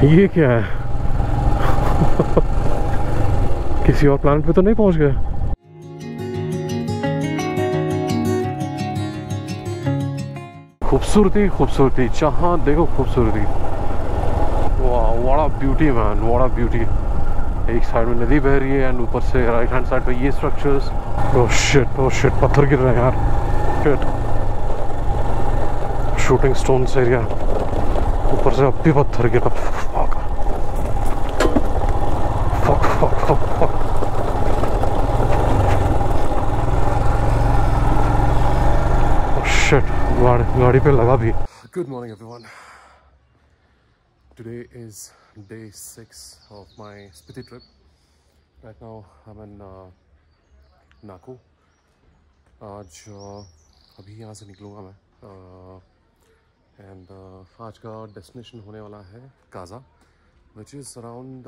ये क्या है? किसी और प्लैनेट पे तो नहीं पहुंच गए? खूबसूरती खूबसूरती, जहाँ देखो खूबसूरती। वाह, what a beauty man, what a beauty. एक साइड में नदी बह रही है एंड ऊपर से राइट हैंड साइड पे ये स्ट्रक्चर्स। ओह शिट, पत्थर गिर रहे हैं यार। शिट, शूटिंग स्टोन्स एरिया, ऊपर से अब भी पत्थर गिर रहा। फक। शिट, गाड़ी पे लगा भी। Good morning everyone. Today is day 6 of my Spiti trip. Right now I'm in Naku. आज अभी यहाँ से निकलूँगा मैं एंड आज का डेस्टिनेशन होने वाला है Kaza, which is around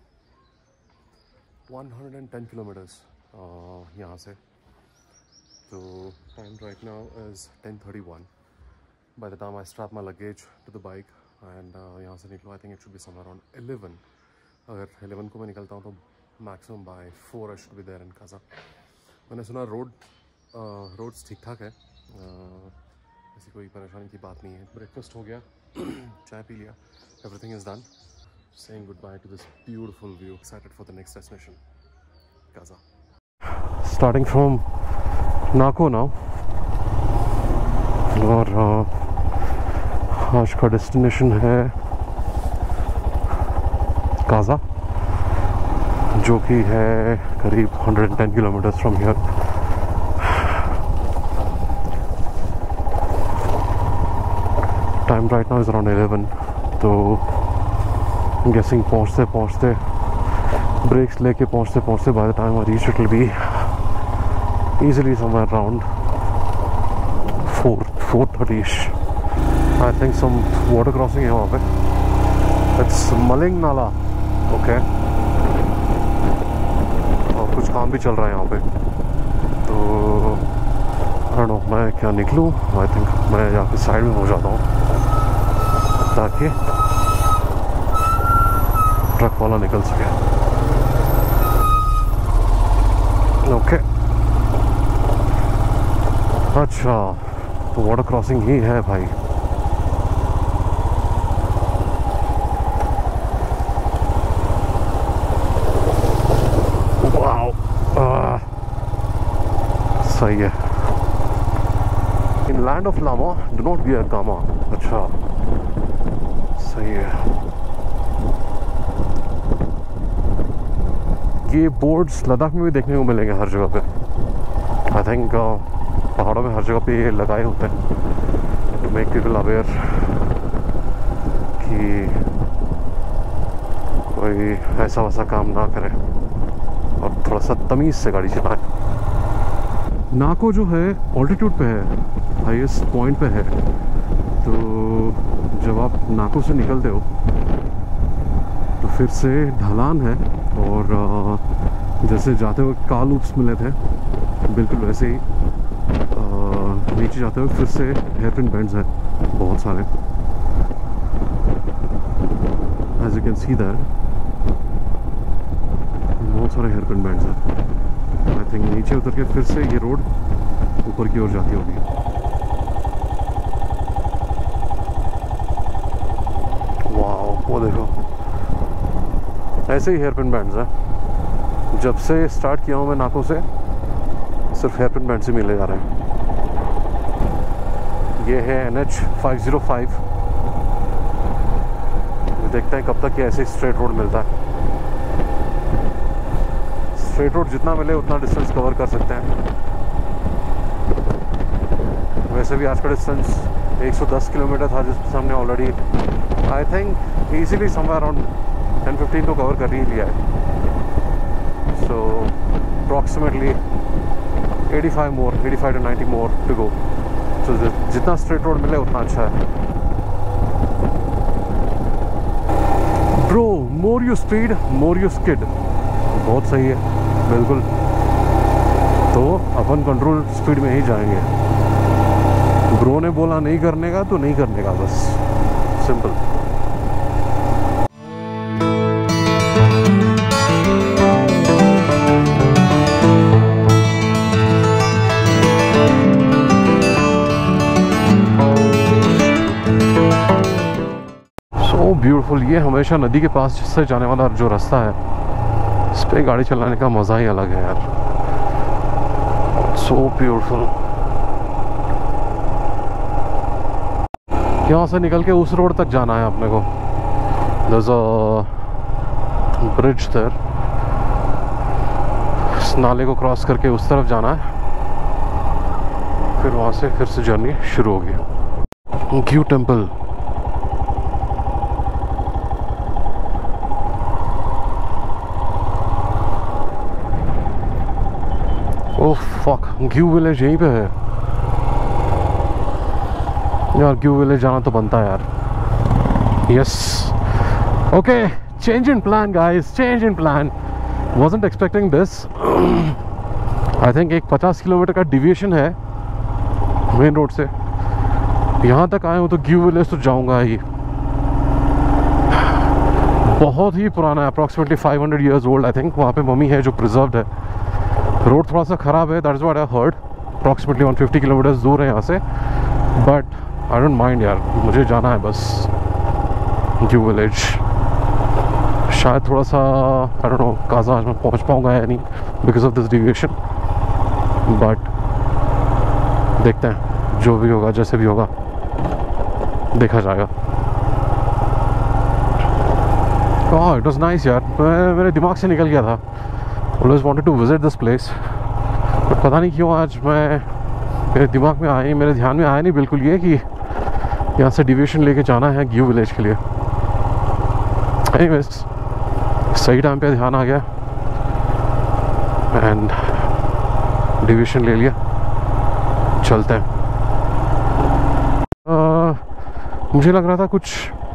110 kilometers यहाँ से। तो time right now is 10:31. By the time I strap my luggage to the bike and यहाँ से निकलो, I think it should be somewhere around 11। अगर 11 को मैं निकलता हूँ तो maximum by 4 I should be there in Kaza. मैंने सुना रोड्स ठीक ठाक है, ऐसी कोई परेशानी की बात नहीं है। ब्रेकफास्ट हो गया, चाय पी लिया, everything is done. Saying goodbye to this beautiful view, excited for the next destination Kaza. Starting from Nako now, और आज का डेस्टिनेशन है काज़ा, जो कि है करीब 110 kilometres from here. Time right now is around 11। तो गेसिंग पहुँचते ब्रेक्स लेके पहुँचते by the time I reach it will be easily somewhere around 4:30ish. I think some water crossing है वहाँ पे, it's मलिंग नाला, ओके। और कुछ काम भी चल रहा है यहाँ पे, तो I don't know मैं क्या निकलूँ। I think मैं यहाँ पे साइड में हो जाता हूँ ताकि ट्रक वाला निकल सके, ओके। अच्छा, तो वाटर क्रॉसिंग ही है भाई। वाओ, सही है। In land of lama do not wear comma. अच्छा, सही है। ये बोर्ड्स लद्दाख में भी देखने को मिलेंगे हर जगह पे। आई थिंक पहाड़ों में हर जगह पे ये लगाए होते हैं टू मेक पीपल अवेयर कि कोई ऐसा वैसा काम ना करे और थोड़ा सा तमीज़ से गाड़ी चलाए। नाको जो है ऑल्टीट्यूड पे है, हाईएस्ट पॉइंट पे है। तो जब आप नाको से निकलते हो तो फिर से ढलान है, और जैसे जाते हुए काल लूप्स मिले थे बिल्कुल वैसे ही नीचे जाते हुए फिर से हेयरपिन बेंड्स हैं बहुत सारे, as you can see that बहुत सारे हेयरपिन बेंड्स हैं। आई थिंक नीचे उतर के फिर से ये रोड ऊपर की ओर जाती होगी। वाओ, वो देखो, ऐसे ही हेयरपिन बेंड्स हैं। जब से स्टार्ट किया हूँ मैं नाको से, सिर्फ हेयरपिन बैंड से मिले जा रहे हैं। ये है NH 505। देखते हैं कब तक ये ऐसे स्ट्रेट रोड मिलता है। स्ट्रेट रोड जितना मिले उतना डिस्टेंस कवर कर सकते हैं। वैसे भी आज का डिस्टेंस 110 किलोमीटर था, जिसके सामने already I think easily somewhere around 10-15 तो कवर कर ही लिया है। So approximately 85 to 90 more to go. तो जितना स्ट्रेट रोड मिले उतना अच्छा है। Bro, more you speed more you skid. बहुत सही है, बिल्कुल। तो अपन कंट्रोल स्पीड में ही जाएंगे। ब्रो ने बोला नहीं करने का तो नहीं करने का, बस सिंपल। ब्यूटीफुल। ये हमेशा नदी के पास से जाने वाला जो रास्ता है, इस पे गाड़ी चलाने का मज़ा ही अलग है यार। So beautiful. यहाँ से निकल के उस रोड तक जाना है अपने को। There's a bridge there। इस नाले को क्रॉस करके उस तरफ जाना है, फिर वहाँ से फिर से जर्नी शुरू होगी। Gue temple. Oh fuck, Gue village यहीं पे है यार। घ्यू विलेज जाना तो बनता है यार। Yes, okay, change in plan guys, change in plan. Wasn't expecting this. I think एक 50 किलोमीटर का डिविएशन है मेन रोड से। यहाँ तक आए हूँ तो घ्यू विलेज तो जाऊँगा ही। बहुत ही पुराना है, approximately 500 years old I think. वहाँ पे मम्मी है जो प्रिजर्व्ड है। रोड थोड़ा सा ख़राब है, that is what I heard. Approximately 150 kilometres दूर है यहाँ से, बट आई डोंट माइंड यार, मुझे जाना है बस घ्यू विलेज। शायद थोड़ा सा आई डोंट नो काजा आज मैं पहुँच पाऊँगा या नहीं because of this deviation, but देखते हैं, जो भी होगा जैसे भी होगा देखा जाएगा। ओह इट वाज नाइस यार, मेरे दिमाग से निकल गया था। Always wanted to visit this place, but पता नहीं क्यों आज मेरे दिमाग में आया, मेरे ध्यान में आया नहीं बिल्कुल ये कि यहाँ से डिविएशन लेके जाना है घ्यू विलेज के लिए। एनीवेज, सही टाइम पे ध्यान आ गया एंड डिविएशन ले लिया, चलते हैं। मुझे लग रहा था कुछ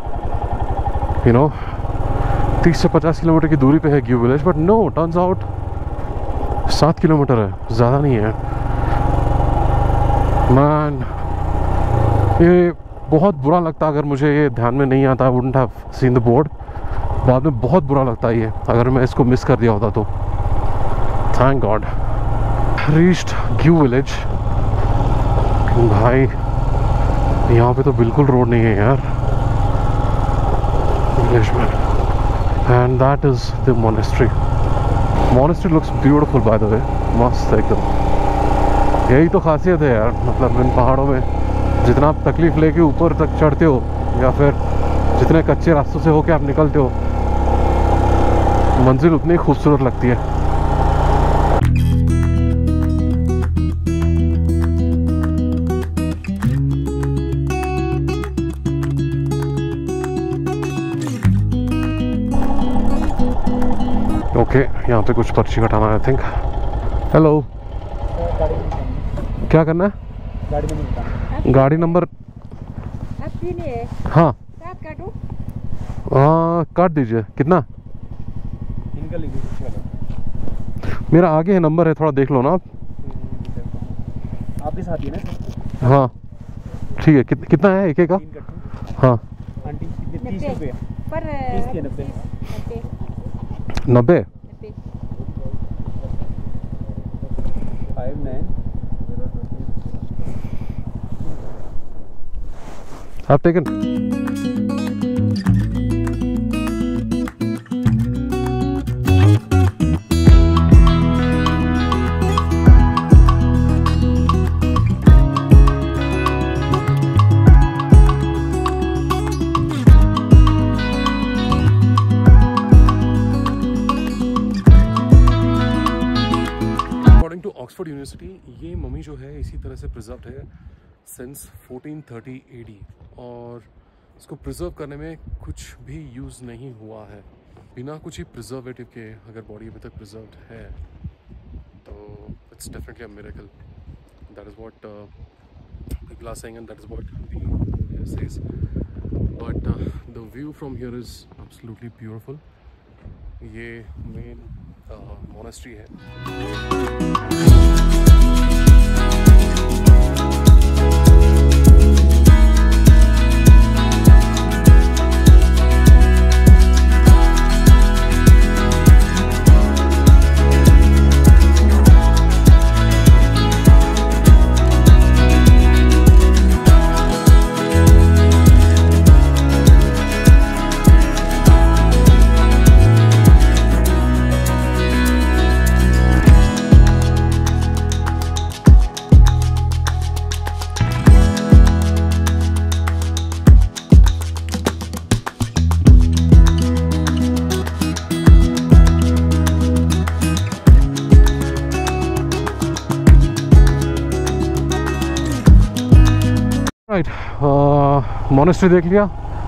30 से 50 किलोमीटर की दूरी पे है Gue village, but no, turns out 7 kilometre है, ज़्यादा नहीं है। मैन, ये बहुत बुरा लगता अगर मुझे ये ध्यान में नहीं आता। I wouldn't have seen the board. बाद में बहुत बुरा लगता है ये अगर मैं इसको मिस कर दिया होता तो। Thank God reached Gue village. भाई यहाँ पे तो बिल्कुल रोड नहीं है यार विलेज में। And that is the monastery. Monastery looks beautiful by the way, मस्त एकदम। यही तो खासियत है यार, मतलब इन पहाड़ों में जितना आप तकलीफ लेके ऊपर तक चढ़ते हो या फिर जितने कच्चे रास्तों से होके आप निकलते हो, मंजिल उतनी खूबसूरत लगती है। ओके, यहाँ पे कुछ पर्ची कटाना है आई थिंक। हेलो, क्या करना है? गाड़ी नंबर हाँ काट दीजिए। कितना? मेरा आगे है नंबर है, थोड़ा देख लो ना आप। आपके साथ ही है ना? हाँ ठीक है। कितना है एक का? हाँ 30 रुपये पर 90। 59 आप टेकन। ऑक्सफोर्ड यूनिवर्सिटी, ये मम्मी जो है इसी तरह से प्रिजर्व्ड है सिंस 1430 AD, और इसको प्रिजर्व करने में कुछ भी यूज़ नहीं हुआ है। बिना कुछ ही प्रिजर्वेटिव के अगर बॉडी अभी तक प्रिजर्व्ड है तो it's definitely a miracle. That is what people are saying and that is what the says. But the view from here is absolutely beautiful. ये मेन मोनेस्ट्री है। राइट, मोनेस्ट्री देख लिया,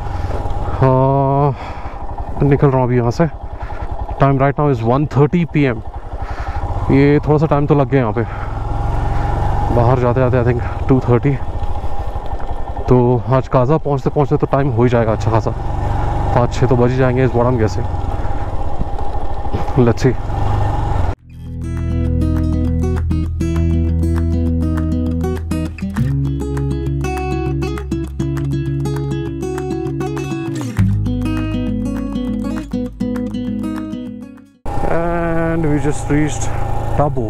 निकल रहा हूँ अभी यहाँ से। Time right now is 1:30 PM। ये थोड़ा सा टाइम तो लग गया यहाँ पे, बाहर जाते जाते आई थिंक 2:30। तो आज काजा पहुँचते पहुँचते तो टाइम हो ही जाएगा अच्छा खासा, 5-6 तो बज ही जाएंगे इस बड़ा हम कैसे। Let's see. And we just reached Tabo.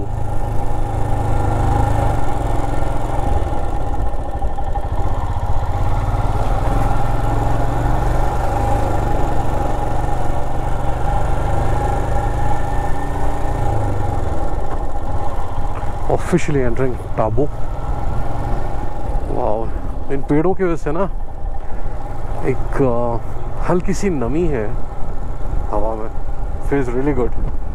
Officially entering Tabo. Wow, इन पेड़ों की वजह से ना एक हल्की सी नमी है हवा में, feels really good।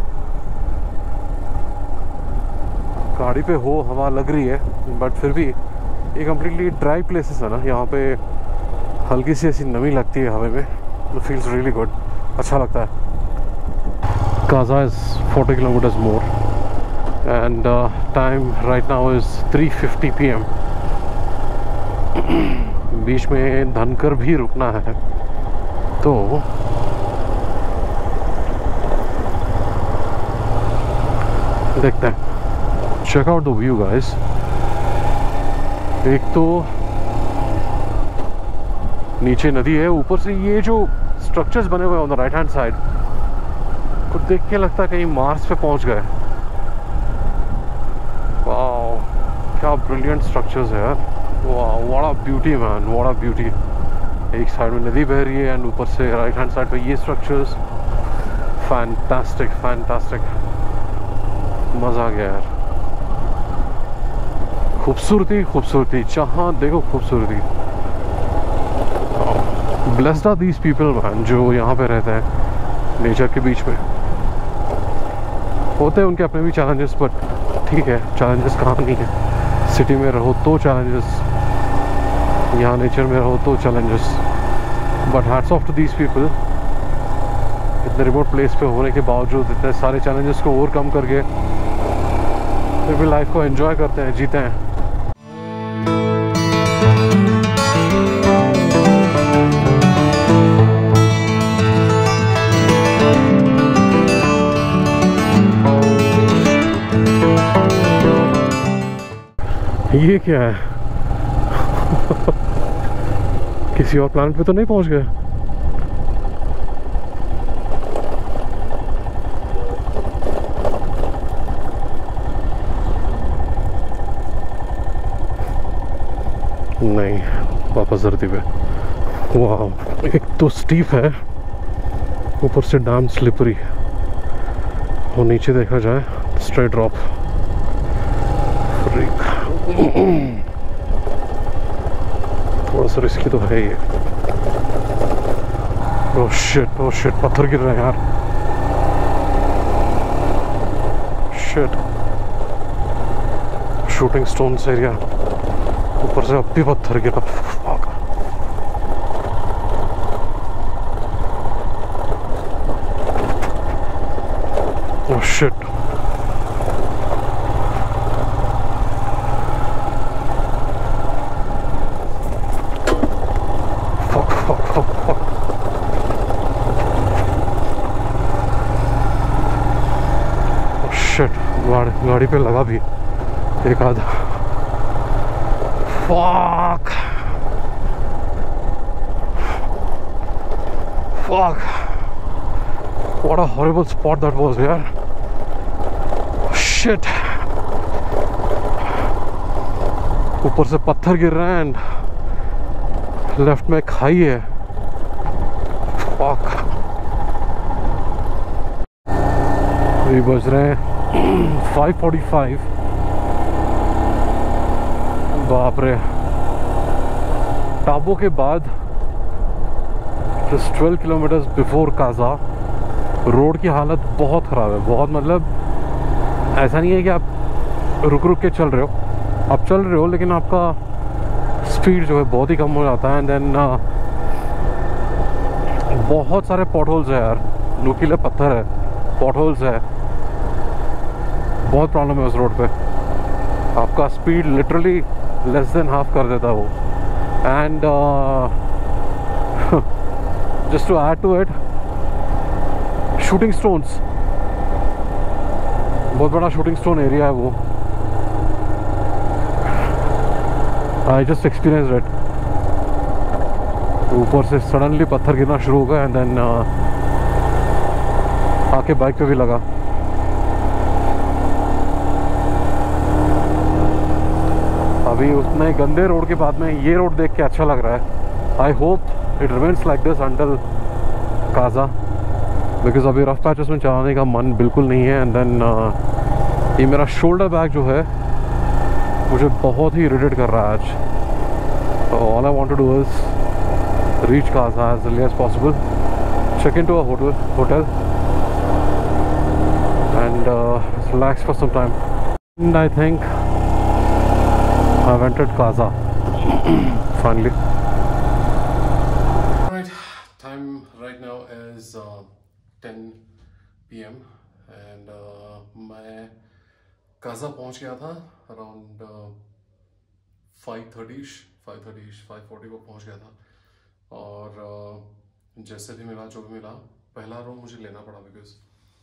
गाड़ी पे हो हवा लग रही है बट फिर भी ये कम्प्लीटली ड्राई प्लेसेस है ना, यहाँ पे हल्की सी ऐसी नमी लगती है हवा में, तो फील्स रियली गुड, अच्छा लगता है। Kaza is 40 kilometres more and time right now is 3:50 PM। बीच में धनकर भी रुकना है, तो देखते हैं। Check out the view guys. एक तो नीचे नदी है, ऊपर से ये जो स्ट्रक्चर्स बने हुए हैं on the right hand side को देख के लगता है कहीं मार्स पे पहुंच गए। वाओ, क्या ब्रिलियंट स्ट्रक्चर्स है यार। Wow, what a beauty man, what a beauty. एक साइड में नदी बह रही है एंड ऊपर से राइट हैंड साइड पे ये स्ट्रक्चर्स। फैंटास्टिक फैंटास्टिक, मज़ा आ गया यार। खूबसूरती खूबसूरती, जहाँ देखो खूबसूरती। Blessed are these people man, जो यहाँ पे रहते हैं नेचर के बीच में। होते हैं उनके अपने भी चैलेंजेस, बट ठीक है, चैलेंजेस कहाँ नहीं है। सिटी में रहो तो चैलेंजेस, यहाँ नेचर में रहो तो challenges, but hats off to these people. इतने रिमोट प्लेस पे होने के बावजूद इतने सारे चैलेंजेस को ओवरकम करके फिर भी लाइफ को एंजॉय करते हैं, जीते हैं। ये क्या है? किसी और प्लैनेट पे तो नहीं पहुंच गए? नहीं, वापस धरती पे। वाह, एक तो स्टीप है, ऊपर से डैम स्लिपरी, और नीचे देखा जाए स्ट्रेट ड्रॉप। थोड़ा सा रिस्की तो है ये। ओह शिट, पत्थर गिर रहे हैं यार। शिट, शूटिंग स्टोन्स एरिया, ऊपर से अब भी पत्थर गिरा। ओह शिट, गाड़ी पे लगा भी एक आधा। Fuck! What a horrible spot that was, यार। Shit! ऊपर से पत्थर गिर रहे हैं एंड लेफ्ट में खाई है। Fuck! अभी बज रहे हैं 5:45। बाप रे, टाबो के बाद just 12 kilometres before Kaza. Road की हालत बहुत ख़राब है, बहुत, मतलब ऐसा नहीं है कि आप रुक रुक के चल रहे हो, आप चल रहे हो लेकिन आपका स्पीड जो है बहुत ही कम हो जाता है। एंड देन बहुत सारे पॉटहोल्स है यार, नुकीले पत्थर है, पॉटहोल्स है, बहुत प्रॉब्लम है उस रोड पे। आपका speed literally less than half कर देता है वो। And just to add to it, shooting stones, बहुत बड़ा शूटिंग स्टोन एरिया है वो। I just experienced it. ऊपर से सडनली पत्थर गिरना शुरू हो गया एंड देन आके बाइक पे भी लगा। अभी उतने गंदे रोड के बाद में ये रोड देख के अच्छा लग रहा है। I hope it remains like this until Kaza, because अभी रफ पैचेस में चलाने का मन बिल्कुल नहीं है। एंड देन ये मेरा शोल्डर बैग जो है मुझे बहुत ही इरिटेट कर रहा है आज। All I want to do is reach Kaza as early as possible, check into a hotel and relax for some time. And I think I've entered Kaza finally. Right, time right now is 10 PM and मैं Kaza पहुंच गया था around 5:30, 5:40 को पहुंच गया था। और जैसे भी मिला, जो भी मिला, पहला रूम मुझे लेना पड़ा बिकॉज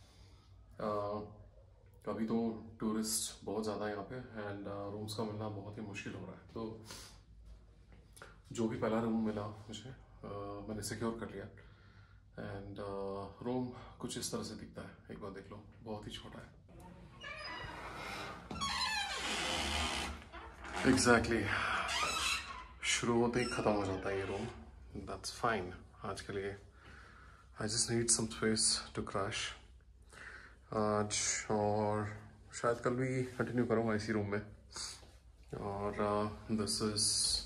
अभी तो टूरिस्ट बहुत ज़्यादा है यहाँ पे एंड रूम्स का मिलना बहुत ही मुश्किल हो रहा है। तो जो भी पहला रूम मिला मुझे मैंने सिक्योर कर लिया। एंड रूम कुछ इस तरह से दिखता है, एक बार देख लो, बहुत ही छोटा है। एग्जैक्टली शुरू होते ही ख़त्म हो जाता है ये रूम। That's fine आज के लिए। I just need some space to crash आज, और शायद कल भी कंटिन्यू करूँगा इसी रूम में। और this is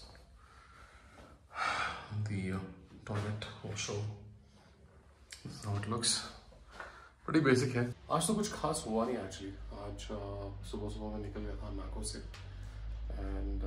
the toilet washroom. This is how it looks. pretty basic है। आज तो कुछ खास हुआ नहीं एक्चुअली। आज सुबह मैं निकल गया था नाको से एंड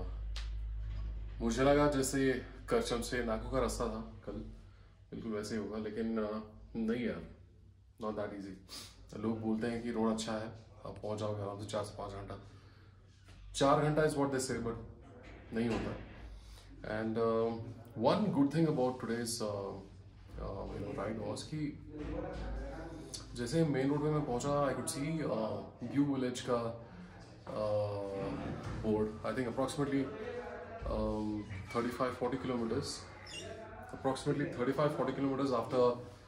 मुझे लगा जैसे करचम से नाको का रास्ता था कल, बिल्कुल वैसे ही होगा, लेकिन नहीं यार, नॉट दैट इजी। लोग बोलते हैं कि रोड अच्छा है, आप पहुंच जाओगे आराम से 4 से 5 घंटा। 4 घंटा इज व्हाट दे से, बट नहीं होता। And one good thing about today's ride was कि जैसे मेन रोड पे मैं पहुंचा, I could see Gue village का board. I think approximately 35-40 kilometers, approximately 35-40 kilometers after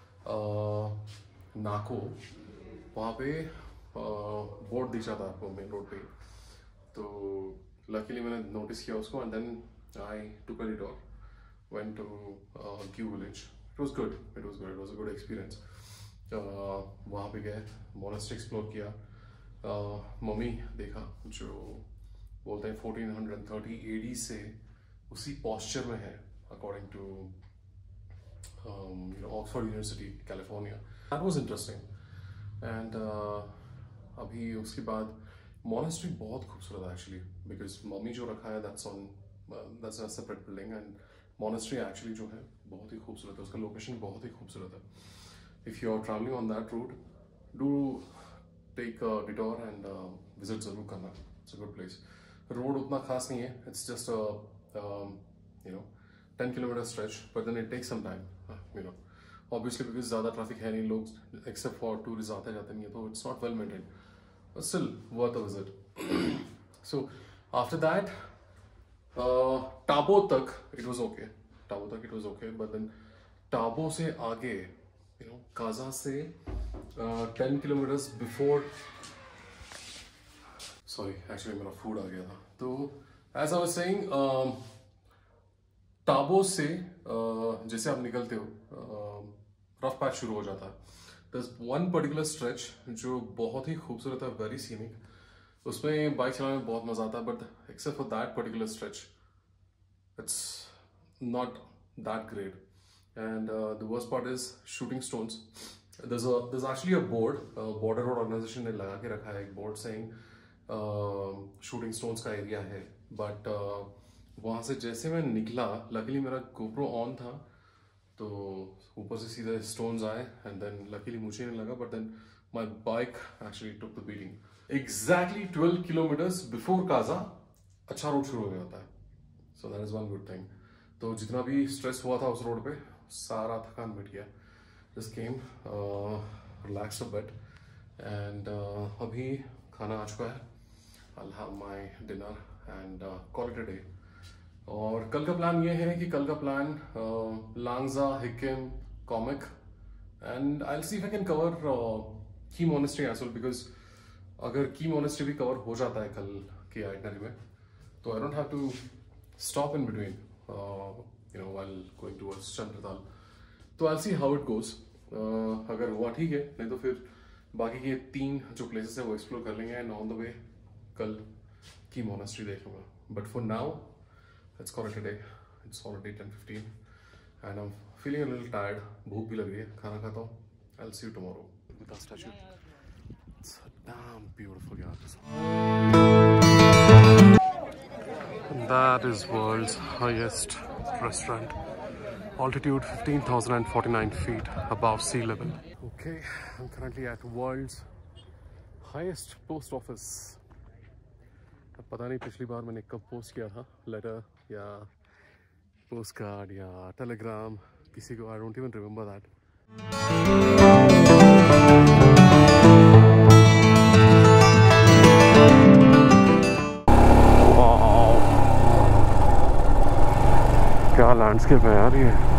Nako, वहाँ पे बोर्ड दिख जाता है आपको मेन रोड पे। तो लकीली मैंने नोटिस किया उसको and then I took a detour, went to Gue village. It was good, it was a good experience. वहाँ पे गए, मोनेस्ट्री एक्सप्लोर किया, मम्मी देखा जो बोलते हैं 1430 AD से उसी पॉस्चर में है according to Oxford University California. That was interesting. And अभी उसके बाद मोनेस्ट्री बहुत खूबसूरत है एक्चुअली, बिकॉज मम्मी जो रखा है that's a separate building and monastery actually जो है बहुत ही खूबसूरत है, उसका लोकेशन बहुत ही खूबसूरत है। If you are travelling on that route, do take detour and visit जरूर करना। It's a good place. Road उतना खास नहीं है, it's just 10 kilometre stretch, but then it takes some time, obviously because ज़्यादा ट्रैफिक है नहीं, लोग एक्सेप्ट फॉर टूरिस्ट आते जाते नहीं है, तो it's not well maintain, but still worth a visit. So after that Tabo तक it was okay, but then Tabo से आगे काजा से 10 किलोमीटर्स बिफोर, सॉरी एक्चुअली मेरा फूड आ गया था। तो as I was saying, Tabo से जैसे आप निकलते हो रफ पैच शुरू हो जाता है। There's one particular stretch जो बहुत ही खूबसूरत है, वेरी सीनिक, उसमें बाइक चलाने में बहुत मजा आता है, but except for that particular stretch it's not that great. And the worst part is shooting stones. there's actually a board, border road organisation ने लगा के रखा है एक बोर्ड सेइंग शूटिंग स्टोन्स का एरिया है, बट वहाँ से जैसे मैं निकला, लकीली मेरा GoPro ऑन था, तो ऊपर से सीधे स्टोन्स आए एंड देन लकीली मुझे नहीं लगा, but then my bike actually took the beating. Exactly 12 kilometres before Kaza अच्छा रोड शुरू हो गया होता है, so that is one good thing. तो जितना भी स्ट्रेस हुआ था उस रोड पे, सारा थकान मिट गया। Just came relaxed a bit and अभी खाना आ चुका है। I'll have my dinner and call it a day। और कल का प्लान ये है कि कल का plan Langza, Hikkim, Komic and I'll see if I can cover Key monastery as well, because अगर की मोनेस्ट्री भी कवर हो जाता है कल की आइटनरी में, तो I don't have to stop in between while going towards Chandratal. तो I'll see how it goes। अगर हुआ ठीक है, नहीं तो फिर बाकी के 3 जो प्लेसेस है वो एक्सप्लोर कर लेंगे एंड ऑन द वे कल की मोनेस्ट्री देख लूँगा। But for now let's call it a day. It's already 10:15 and I am feeling a little tired. भूख भी लग रही है, खाना खाता हूँ। I will see you tomorrow with the statue. It's damn beautiful यार this. That is world's highest restaurant. Altitude 15,049 feet above sea level. Okay, I'm currently at world's highest post office. अब पता नहीं पिछली बार मैंने कब पोस्ट किया था, letter या पोस्ट कार्ड या टेलीग्राम, किसी को, I don't even remember that. क्या लैंडस्केप है यार ये।